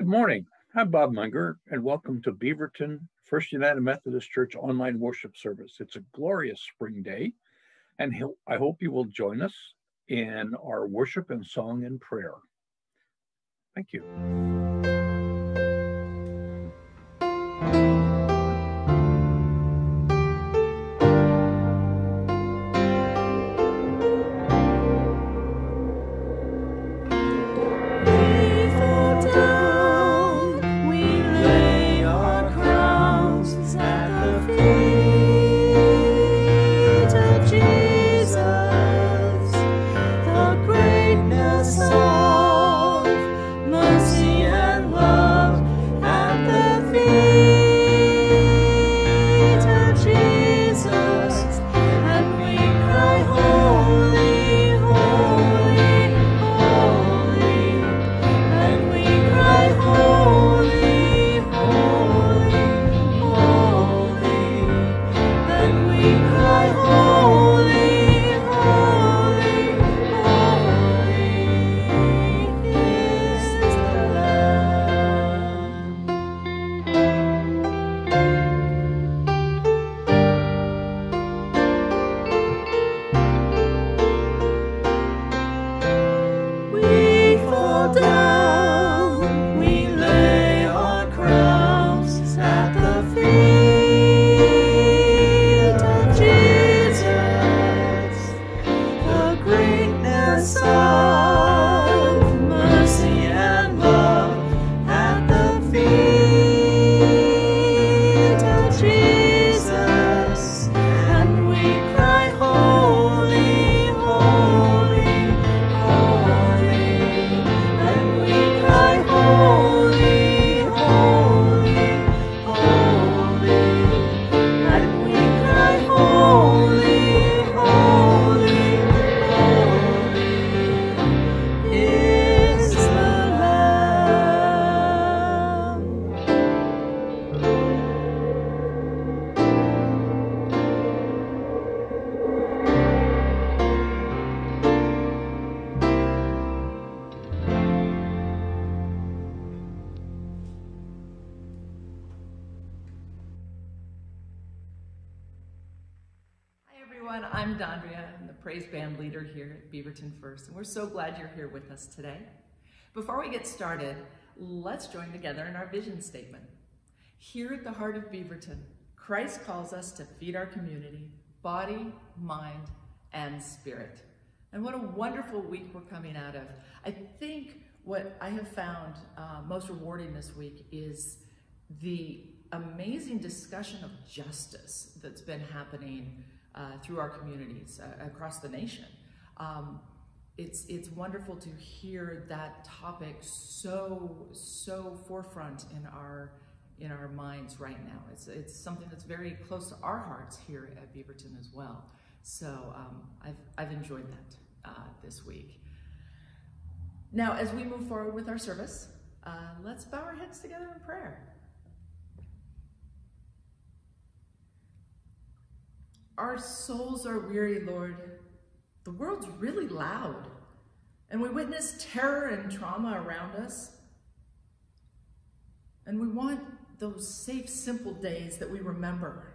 Good morning. I'm Bob Munger, and welcome to Beaverton First United Methodist Church online worship service. It's a glorious spring day, and I hope you will join us in our worship and song and prayer. Thank you. I'm Dondria. I'm the praise band leader here at Beaverton First, and we're so glad you're here with us today. Before we get started, let's join together in our vision statement. Here at the heart of Beaverton, Christ calls us to feed our community, body, mind, and spirit. And what a wonderful week we're coming out of. I think what I have found most rewarding this week is the amazing discussion of justice that's been happening through our communities across the nation. It's wonderful to hear that topic so forefront in our minds right now. It's something that's very close to our hearts here at Beaverton as well. So I've enjoyed that this week. Now, as we move forward with our service, let's bow our heads together in prayer. Our souls are weary, Lord. The world's really loud, and we witness terror and trauma around us. And we want those safe, simple days that we remember.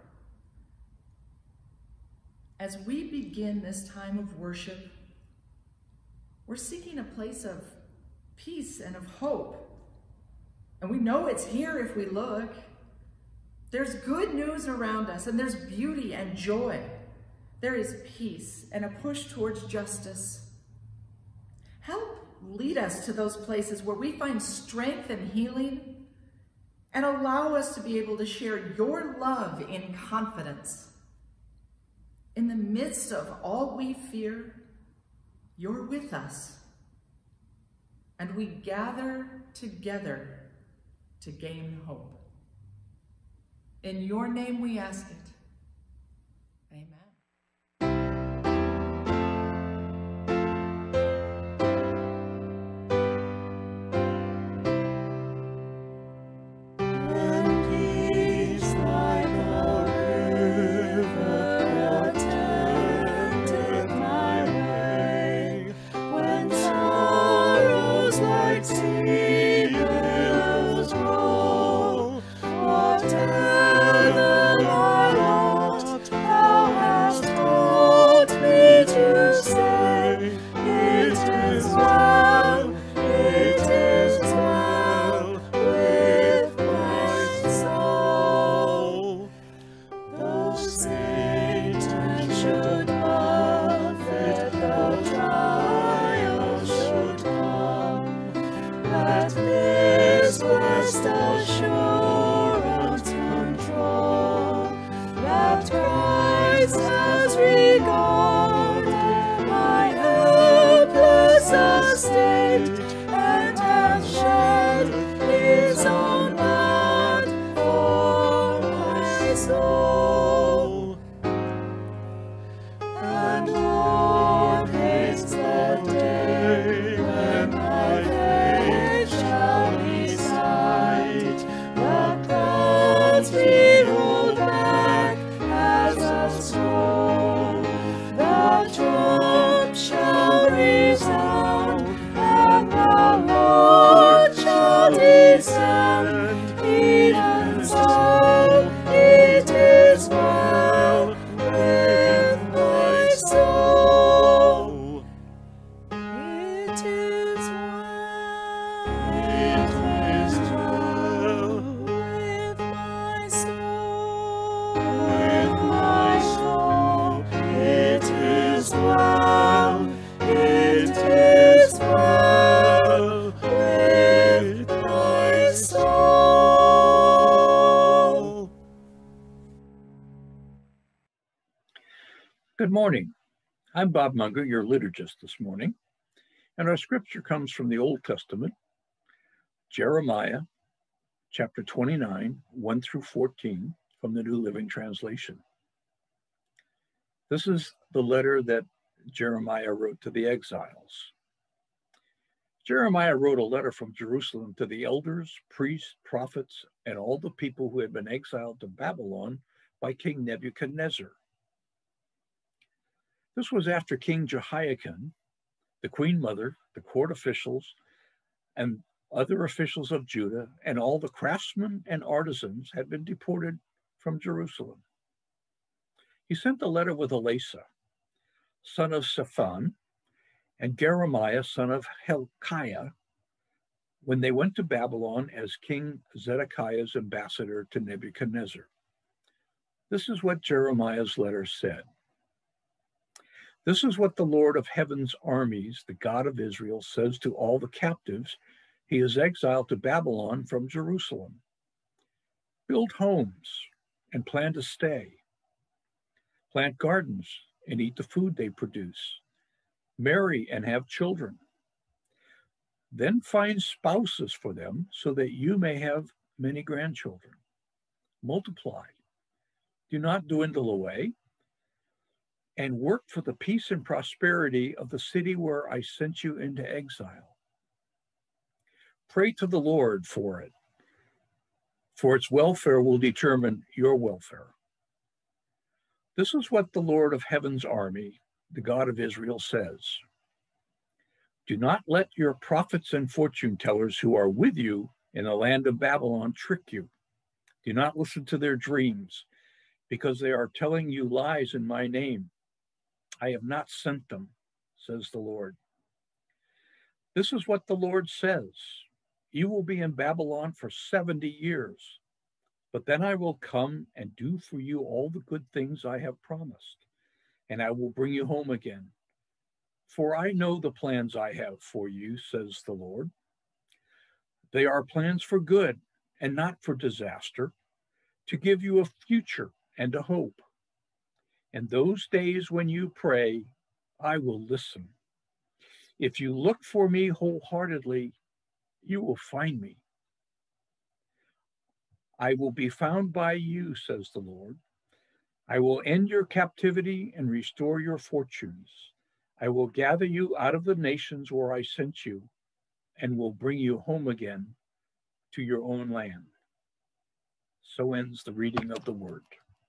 As we begin this time of worship, we're seeking a place of peace and of hope. And we know it's here if we look. There's good news around us, and there's beauty and joy. There is peace and a push towards justice. Help lead us to those places where we find strength and healing, and allow us to be able to share your love in confidence. In the midst of all we fear, you're with us, and we gather together to gain hope. In your name we ask it. Amen. Sea billows morning. I'm Bob Munger, your liturgist this morning, and our scripture comes from the Old Testament, Jeremiah chapter 29, 1 through 14 from the New Living Translation. This is the letter that Jeremiah wrote to the exiles. Jeremiah wrote a letter from Jerusalem to the elders, priests, prophets, and all the people who had been exiled to Babylon by King Nebuchadnezzar. This was after King Jehoiakim, the queen mother, the court officials, and other officials of Judah, and all the craftsmen and artisans had been deported from Jerusalem. He sent a letter with Elasah, son of Shaphan, and Jeremiah, son of Hilkiah, when they went to Babylon as King Zedekiah's ambassador to Nebuchadnezzar. This is what Jeremiah's letter said. This is what the Lord of heaven's armies, the God of Israel, says to all the captives he has exiled to Babylon from Jerusalem. Build homes and plan to stay. Plant gardens and eat the food they produce. Marry and have children. Then find spouses for them so that you may have many grandchildren. Multiply. Do not dwindle away. And work for the peace and prosperity of the city where I sent you into exile. Pray to the Lord for it, for its welfare will determine your welfare. This is what the Lord of heaven's army, the God of Israel, says. Do not let your prophets and fortune tellers who are with you in the land of Babylon trick you. Do not listen to their dreams, because they are telling you lies in my name. I have not sent them, says the Lord. This is what the Lord says. You will be in Babylon for 70 years, but then I will come and do for you all the good things I have promised, and I will bring you home again. For I know the plans I have for you, says the Lord. They are plans for good and not for disaster, to give you a future and a hope. And those days when you pray, I will listen. If you look for me wholeheartedly, you will find me. I will be found by you, says the Lord. I will end your captivity and restore your fortunes. I will gather you out of the nations where I sent you and will bring you home again to your own land. So ends the reading of the word.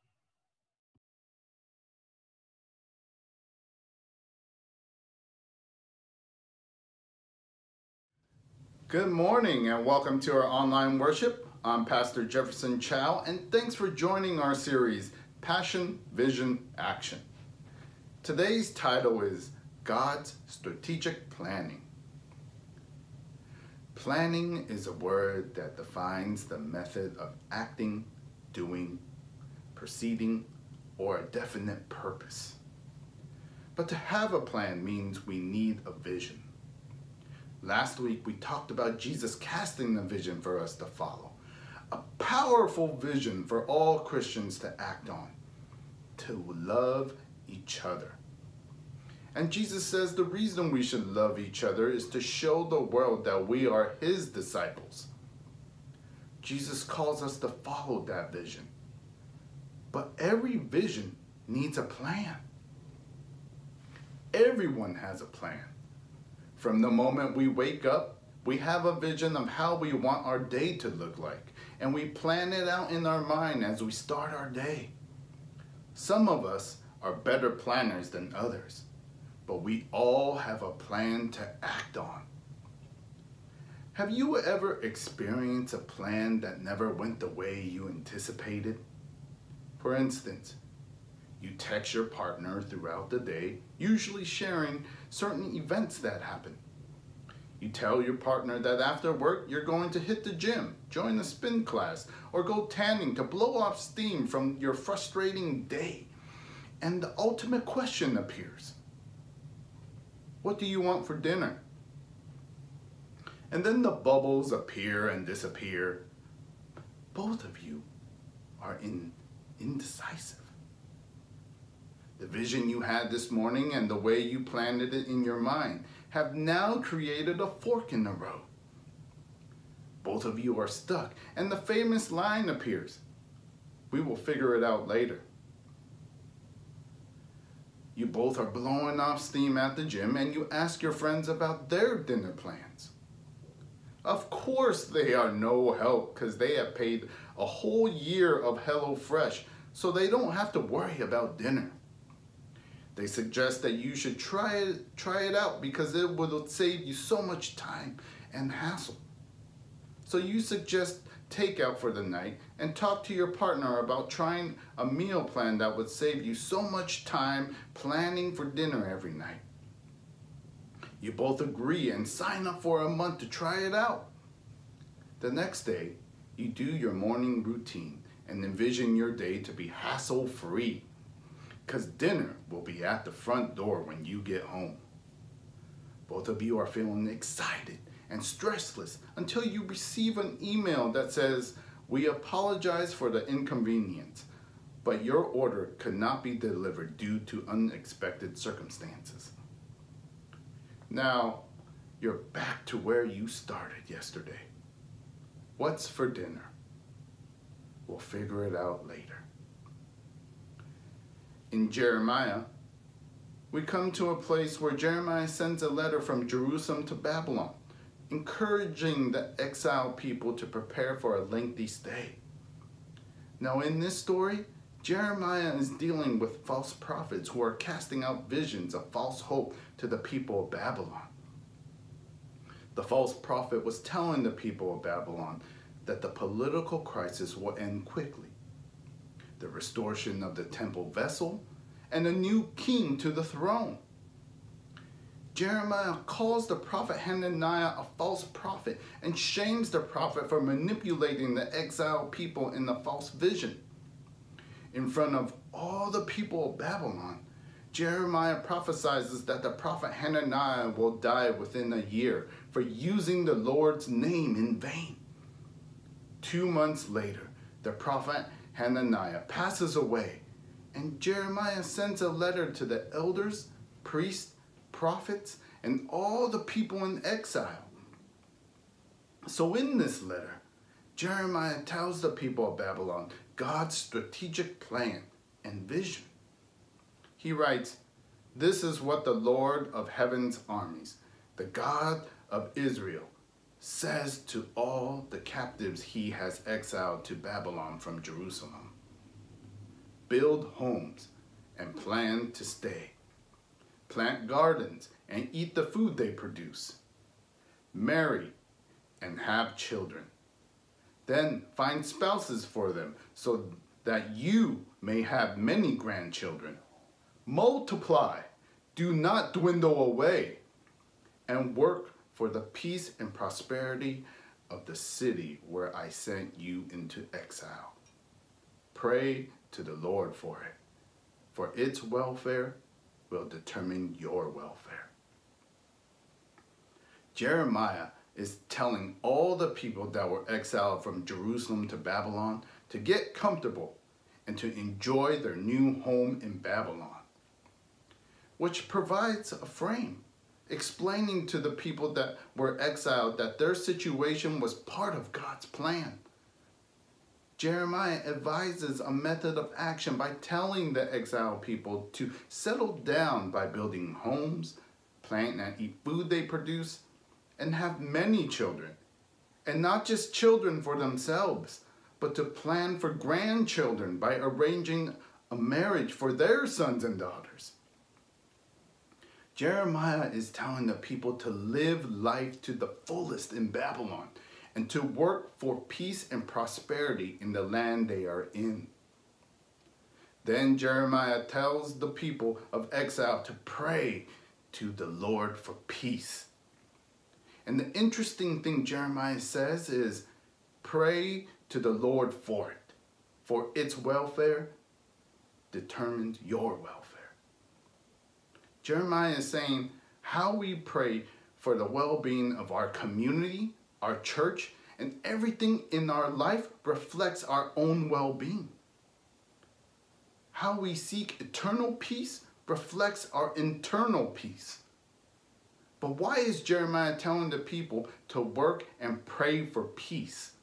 Good morning and welcome to our online worship. I'm Pastor Jefferson Chow, and thanks for joining our series, Passion, Vision, Action. Today's title is God's Strategic Planning. Planning is a word that defines the method of acting, doing, proceeding, or a definite purpose. But to have a plan means we need a vision. Last week, we talked about Jesus casting the vision for us to follow. A powerful vision for all Christians to act on, to love each other. And Jesus says the reason we should love each other is to show the world that we are his disciples. Jesus calls us to follow that vision. But every vision needs a plan. Everyone has a plan. From the moment we wake up, we have a vision of how we want our day to look like, and we plan it out in our mind as we start our day. Some of us are better planners than others, but we all have a plan to act on. Have you ever experienced a plan that never went the way you anticipated? For instance, you text your partner throughout the day, usually sharing certain events that happen. You tell your partner that after work you're going to hit the gym, join a spin class, or go tanning to blow off steam from your frustrating day. And the ultimate question appears. What do you want for dinner? And then the bubbles appear and disappear. Both of you are indecisive. The vision you had this morning and the way you planned it in your mind have now created a fork in the road. Both of you are stuck, and the famous line appears, "We will figure it out later." You both are blowing off steam at the gym, and you ask your friends about their dinner plans. Of course they are no help because they have paid a whole year of HelloFresh, so they don't have to worry about dinner. They suggest that you should try it out because it will save you so much time and hassle. So you suggest takeout for the night and talk to your partner about trying a meal plan that would save you so much time planning for dinner every night. You both agree and sign up for a month to try it out. The next day, you do your morning routine and envision your day to be hassle-free because dinner will be at the front door when you get home. Both of you are feeling excited and stressless until you receive an email that says, "We apologize for the inconvenience, but your order could not be delivered due to unexpected circumstances." Now, you're back to where you started yesterday. What's for dinner? We'll figure it out later. In Jeremiah, we come to a place where Jeremiah sends a letter from Jerusalem to Babylon, encouraging the exiled people to prepare for a lengthy stay. Now in this story, Jeremiah is dealing with false prophets who are casting out visions of false hope to the people of Babylon. The false prophet was telling the people of Babylon that the political crisis will end quickly. The restoration of the temple vessel, and a new king to the throne. Jeremiah calls the prophet Hananiah a false prophet and shames the prophet for manipulating the exiled people in the false vision. In front of all the people of Babylon, Jeremiah prophesies that the prophet Hananiah will die within a year for using the Lord's name in vain. 2 months later, the prophet Hananiah passes away, and Jeremiah sends a letter to the elders, priests, prophets, and all the people in exile. So in this letter, Jeremiah tells the people of Babylon God's strategic plan and vision. He writes, "This is what the Lord of heaven's armies, the God of Israel, says to all the captives he has exiled to Babylon from Jerusalem. Build homes and plan to stay. Plant gardens and eat the food they produce. Marry and have children. Then find spouses for them so that you may have many grandchildren. Multiply, do not dwindle away, and work for the peace and prosperity of the city where I sent you into exile. Pray to the Lord for it, for its welfare will determine your welfare." Jeremiah is telling all the people that were exiled from Jerusalem to Babylon to get comfortable and to enjoy their new home in Babylon, which provides a frame explaining to the people that were exiled that their situation was part of God's plan. Jeremiah advises a method of action by telling the exiled people to settle down by building homes, plant and eat food they produce, and have many children. And not just children for themselves, but to plan for grandchildren by arranging a marriage for their sons and daughters. Jeremiah is telling the people to live life to the fullest in Babylon and to work for peace and prosperity in the land they are in. Then Jeremiah tells the people of exile to pray to the Lord for peace. And the interesting thing Jeremiah says is, pray to the Lord for it, for its welfare determines your welfare. Jeremiah is saying how we pray for the well-being of our community, our church, and everything in our life reflects our own well-being. How we seek eternal peace reflects our internal peace. But why is Jeremiah telling the people to work and pray for peace?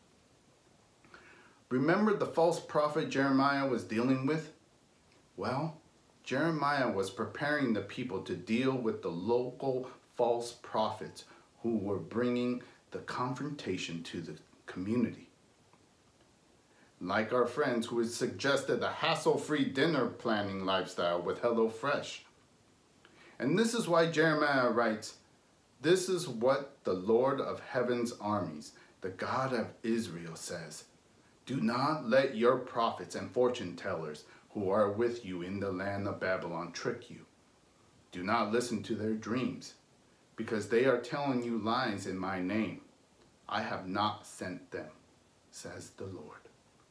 Remember the false prophet Jeremiah was dealing with? Well, Jeremiah was preparing the people to deal with the local false prophets who were bringing the confrontation to the community. Like our friends who had suggested a hassle-free dinner planning lifestyle with HelloFresh. And this is why Jeremiah writes, "This is what the Lord of heaven's armies, the God of Israel, says. Do not let your prophets and fortune tellers who are with you in the land of Babylon trick you. Do not listen to their dreams, because they are telling you lies in my name. I have not sent them, says the Lord."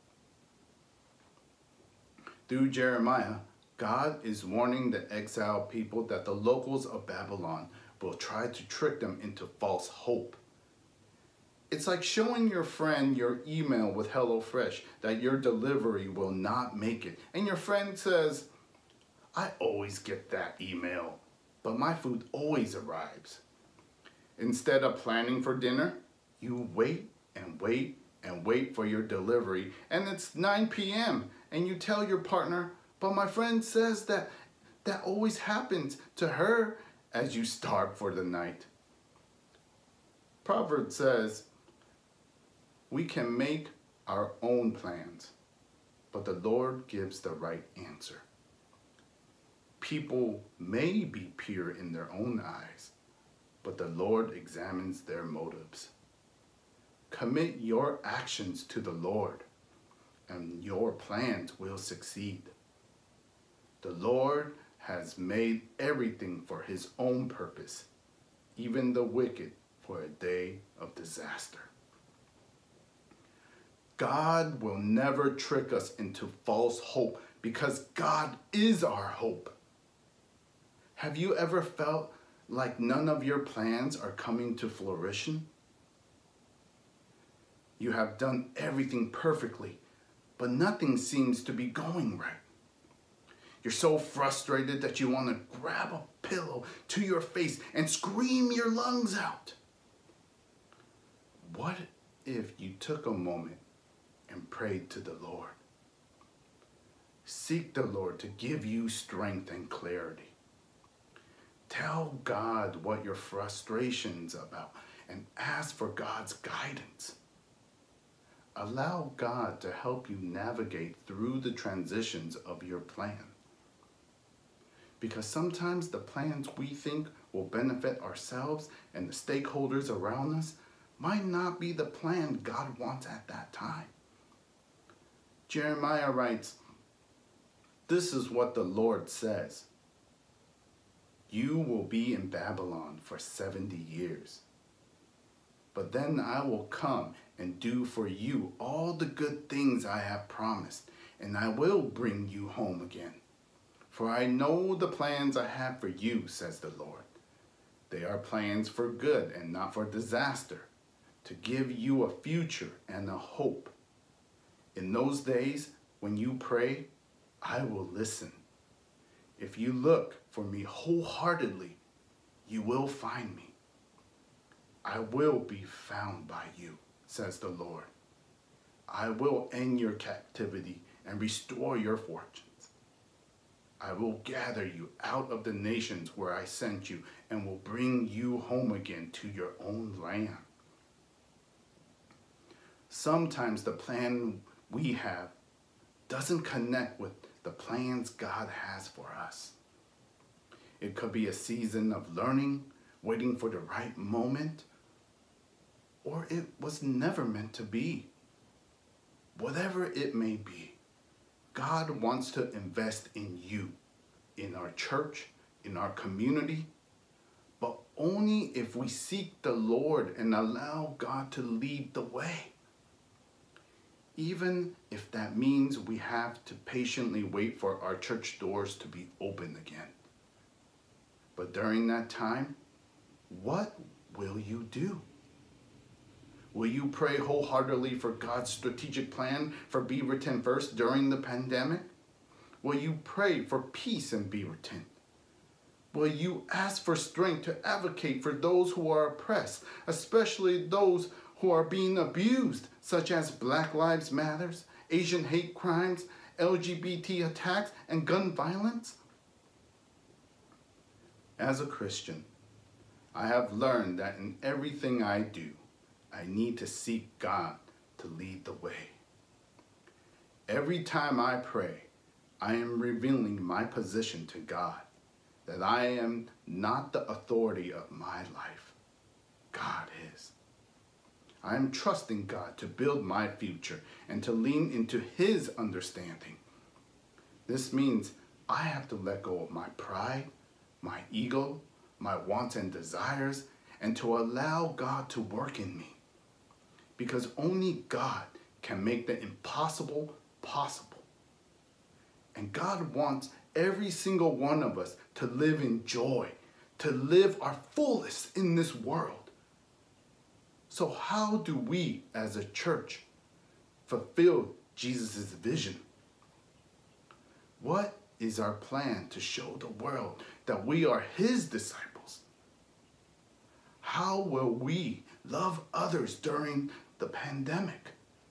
Through Jeremiah, God is warning the exiled people that the locals of Babylon will try to trick them into false hope. It's like showing your friend your email with HelloFresh that your delivery will not make it. And your friend says, "I always get that email, but my food always arrives." Instead of planning for dinner, you wait and wait and wait for your delivery, and it's 9 p.m. and you tell your partner, "But my friend says that always happens to her," as you starve for the night. Proverbs says, we can make our own plans, but the Lord gives the right answer. People may be pure in their own eyes, but the Lord examines their motives. Commit your actions to the Lord, and your plans will succeed. The Lord has made everything for his own purpose, even the wicked for a day of disaster. God will never trick us into false hope because God is our hope. Have you ever felt like none of your plans are coming to fruition? You have done everything perfectly, but nothing seems to be going right. You're so frustrated that you want to grab a pillow to your face and scream your lungs out. What if you took a moment and prayed to the Lord? Seek the Lord to give you strength and clarity. Tell God what your frustration's about and ask for God's guidance. Allow God to help you navigate through the transitions of your plan. Because sometimes the plans we think will benefit ourselves and the stakeholders around us might not be the plan God wants at that time. Jeremiah writes, "This is what the Lord says. You will be in Babylon for 70 years. But then I will come and do for you all the good things I have promised, and I will bring you home again. For I know the plans I have for you, says the Lord. They are plans for good and not for disaster, to give you a future and a hope. In those days, when you pray, I will listen. If you look for me wholeheartedly, you will find me. I will be found by you, says the Lord. I will end your captivity and restore your fortunes. I will gather you out of the nations where I sent you and will bring you home again to your own land." Sometimes the plan we have doesn't connect with the plans God has for us. It could be a season of learning, waiting for the right moment, or it was never meant to be. Whatever it may be, God wants to invest in you, in our church, in our community, but only if we seek the Lord and allow God to lead the way. Even if that means we have to patiently wait for our church doors to be open again. But during that time, what will you do? Will you pray wholeheartedly for God's strategic plan for Beaverton First during the pandemic? Will you pray for peace in Beaverton? Will you ask for strength to advocate for those who are oppressed, especially those who are being abused, such as Black Lives Matter, Asian hate crimes, LGBT attacks, and gun violence? As a Christian, I have learned that in everything I do, I need to seek God to lead the way. Every time I pray, I am revealing my position to God, that I am not the authority of my life. God is. I am trusting God to build my future and to lean into His understanding. This means I have to let go of my pride, my ego, my wants and desires, and to allow God to work in me. Because only God can make the impossible possible. And God wants every single one of us to live in joy, to live our fullest in this world. So how do we as a church fulfill Jesus' vision? What is our plan to show the world that we are His disciples? How will we love others during the pandemic?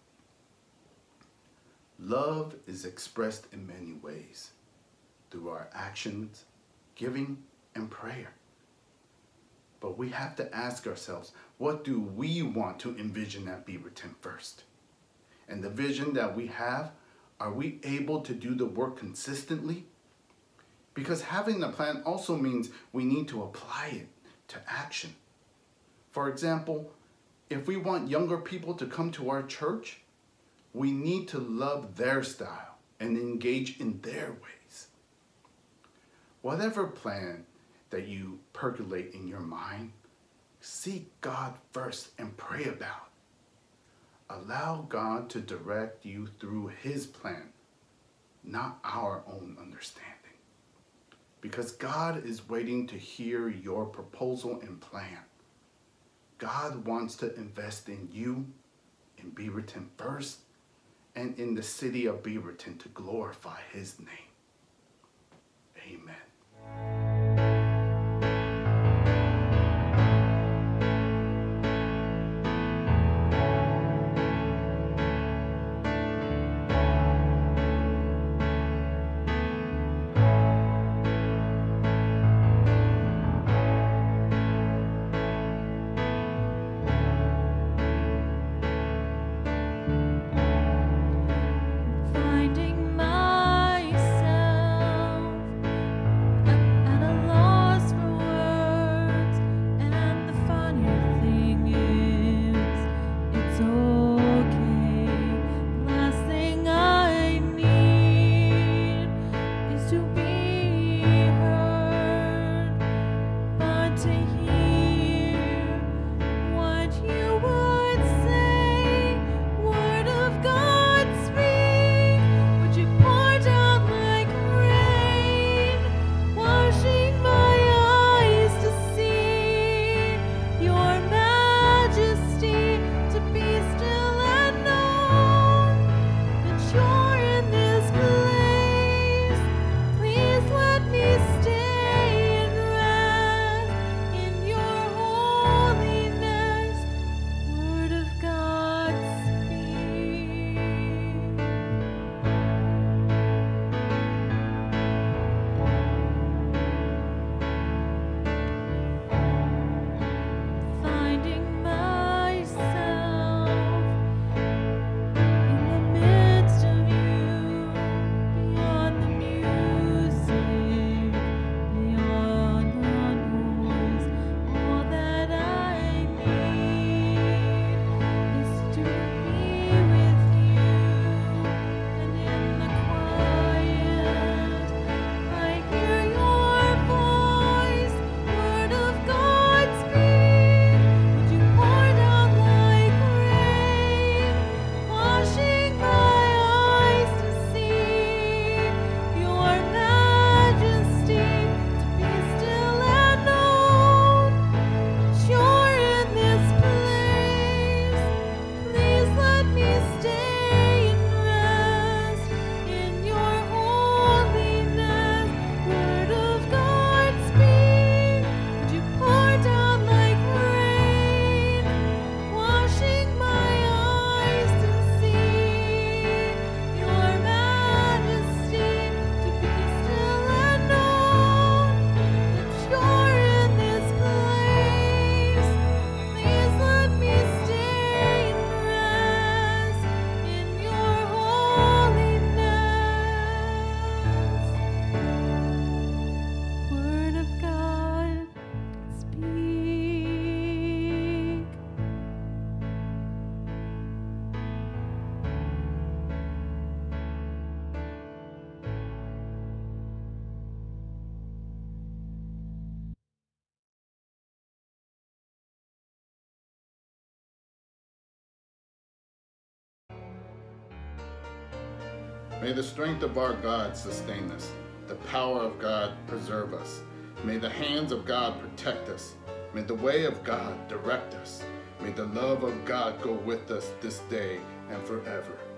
Love is expressed in many ways, through our actions, giving, and prayer. But we have to ask ourselves, what do we want to envision at Beaverton First? And the vision that we have, are we able to do the work consistently? Because having the plan also means we need to apply it to action. For example, if we want younger people to come to our church, we need to love their style and engage in their ways. Whatever plan that you percolate in your mind, seek God first and pray about. Allow God to direct you through His plan, not our own understanding. Because God is waiting to hear your proposal and plan. God wants to invest in you, in Beaverton First, and in the city of Beaverton to glorify His name. Amen. Finding myself May the strength of our God sustain us. The power of God preserve us. May the hands of God protect us. May the way of God direct us. May the love of God go with us this day and forever.